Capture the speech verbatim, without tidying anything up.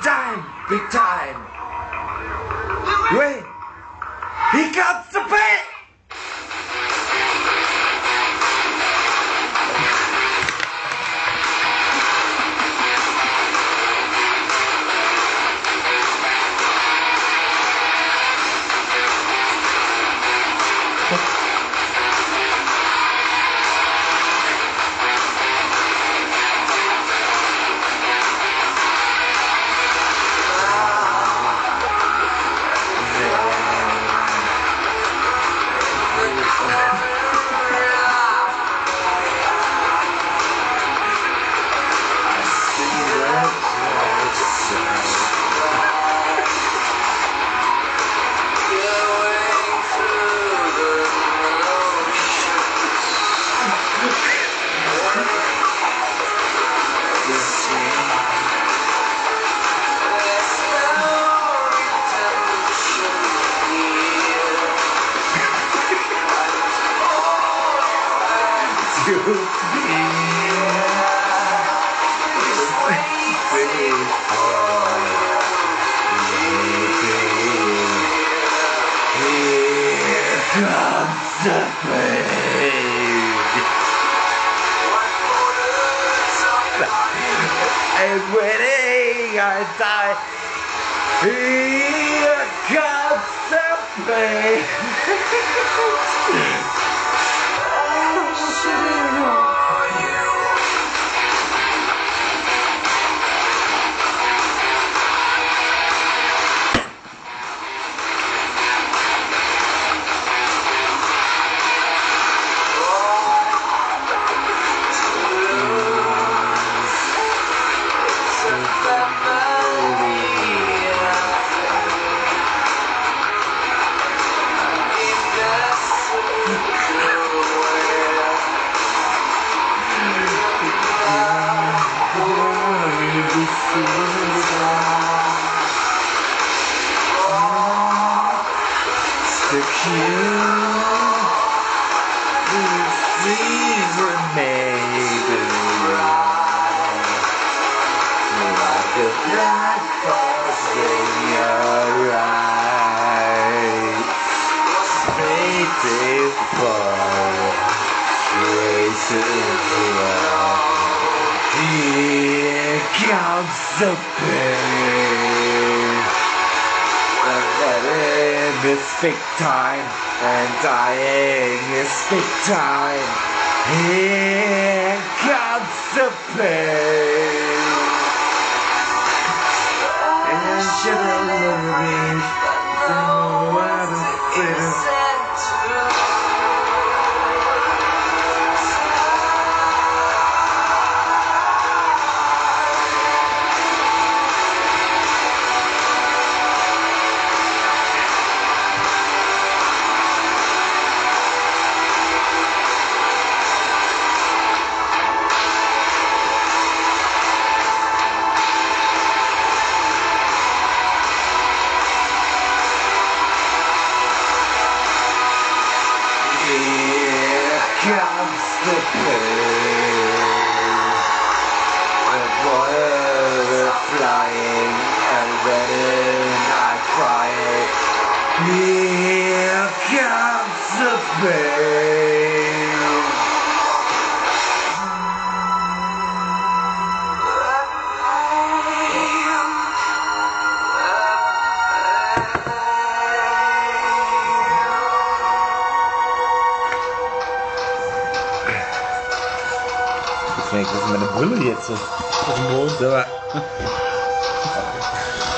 time, big time. Wait, he comes to pay. And waiting, I die. Here comes the pain. The cute season maybe like a black frost in your eyes, waiting for traces of here comes the pain. It's big time, and dying is big time. Here comes the pain. And should I love me? So I don't feel. Comes the pain. The birds are flying and when I cry, here comes the pain. Ich merke, dass meine Brille jetzt so aus dem Mond, aber